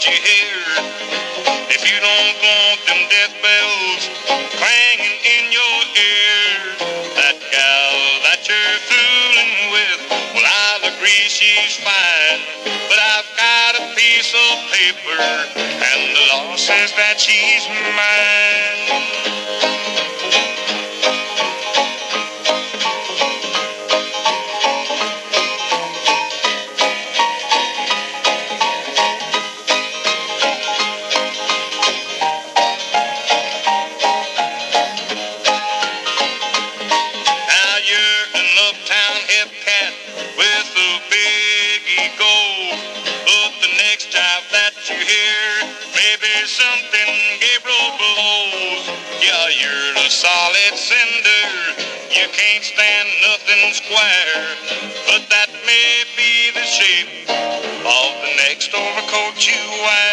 you hear. If you don't want them death bells clanging in your ear, that gal that you're fooling with, well, I'll agree she's fine, but I've got a piece of paper and the law says that she's mine. With a big ego, but the next time that you hear maybe something Gabriel blows, yeah, you're a solid cinder. You can't stand nothing square, but that may be the shape of the next overcoat you wear.